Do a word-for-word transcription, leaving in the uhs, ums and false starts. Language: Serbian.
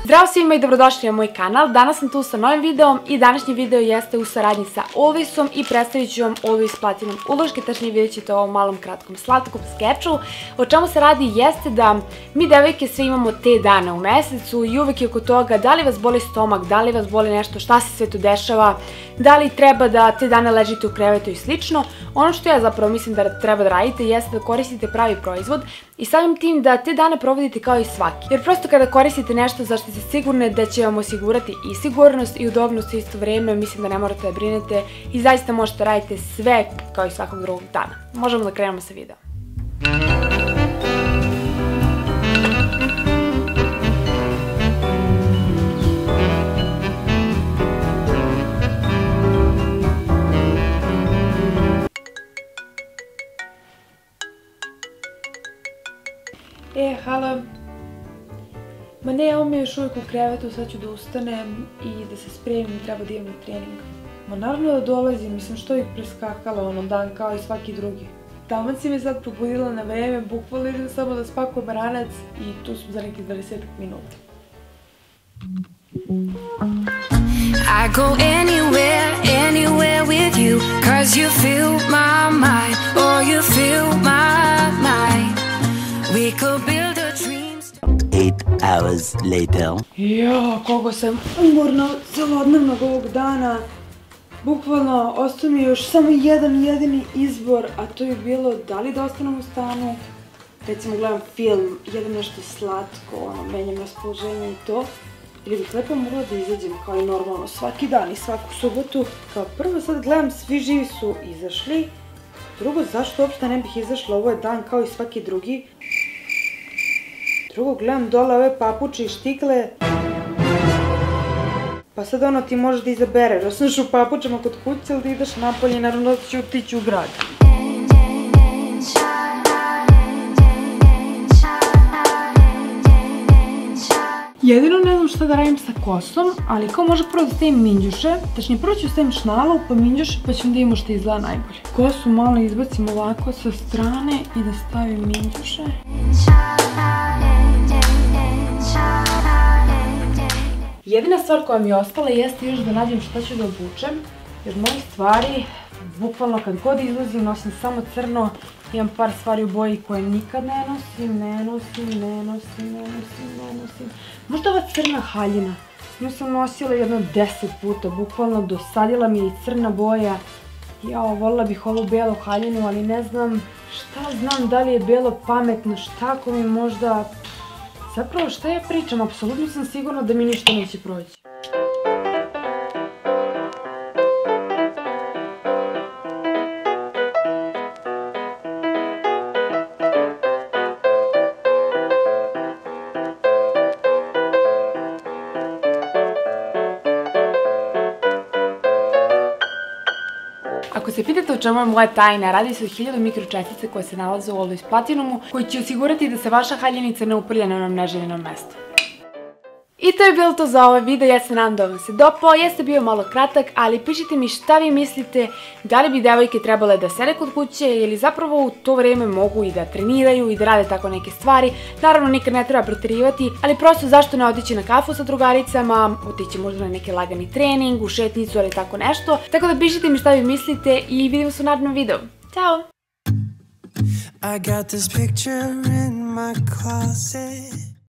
Zdravo svima i dobrodošli na moj kanal. Danas sam tu sa novim videom i današnji video jeste u saradnji sa Alwaysom i predstavit ću vam Always Platinum uloške, tačnije vidjet ćete u ovom malom kratkom slatkom skeču. O čemu se radi jeste da mi devojke sve imamo te dane u mesecu i uvek je oko toga da li vas boli stomak, da li vas boli nešto, šta se sve tu dešava, da li treba da te dane ležite u krevetu i slično. Ono što ja zapravo mislim da treba da radite jeste da koristite pravi proizvod i samim tim da te dane provodite kao i svaki. Jer prosto kada koristite nešto za što ste sigurne da će vam osigurati i sigurnost i udobnost u isto vreme, mislim da ne morate da brinete i zaista možete raditi sve kao i svakog drugog dana. Možemo da krenemo sa videom. E, halo. Ma ne, evo me još uvijek u krevetu, sad ću da ustanem i da se spremim, treba da idem na trening. Ma naravno da dolazim, mislim što ih preskakala ono dan kao i svaki drugi. Taman si me sad probudila na vreme, bukvalno idem samo da spakujem ranac i tu smo za nekih dvadeset minuta. I go anywhere, anywhere with you, cause you fill my mind, or you fill my mind. We could build a dream. Eight hours later. Jo, koliko sam umorna celodnevnog ovog dana. Bukvalno, ostao mi još samo jedan jedini izbor, a to je bilo da li da ostanem u stanu, recimo gledam film, jedem nešto slatko, ono, menjam raspoloženje i to, ili bih lepo morala da izađem kao i normalno svaki dan i svaku subotu. Kao prvo sad gledam, svi živi su izašli, drugo, zašto uopšte ne bih izašla, ovo je dan kao i svaki drugi. Drugo, gledam dole ove papuče i štikle. Pa sad ono ti možeš da izabereš, ostaneš u papučama kod kuće ili da ideš napolje i naravno da ću otići u grad. Jedino ne znam šta da radim sa kosom, ali kao možda prvo da stavim minđuše, tačnije prvo ću stavim šnalu pa minđuše pa ćemo da vidimo šta izgleda najbolje. Kosu malo izbacim ovako sa strane i da stavim minđuše. Jedina stvar koja mi je ostala jeste još da nađem šta ću da obučem, jer mojih stvari, bukvalno kad god izlazim, nosim samo crno, imam par stvari u boji koje nikad ne nosim, ne nosim, ne nosim, ne nosim, ne nosim. Možda ova crna haljina, nju sam nosila jedno deset puta, bukvalno dosadila mi je i crna boja. Jao, volila bih ovu belu haljinu, ali ne znam šta znam, da li je belo pametno, šta ako mi možda... Zapravo šta ja pričam, apsolutno sam sigurna da mi ništa neće proći. Ako se pitate o čemu je moja tajna, radi se o hiljadu mikročestice koje se nalaze u Always Platinumu, koji će osigurati da se vaša haljenica ne uprlja na onom neželjenom mestu. I to je bilo to za ovaj video, ja se nadam da vam se dopao, jeste bio malo kratak, ali pišite mi šta vi mislite, da li bi devojke trebale da sede kod kuće ili zapravo u to vreme mogu i da treniraju i da rade tako neke stvari. Naravno nikad ne treba preterivati, ali prosto zašto ne otići na kafu sa drugaricama, otići možda na neki lagani trening, u šetnicu ili tako nešto. Tako da pišite mi šta vi mislite i vidimo se u narednom videu. Ćao! I got this picture in my closet.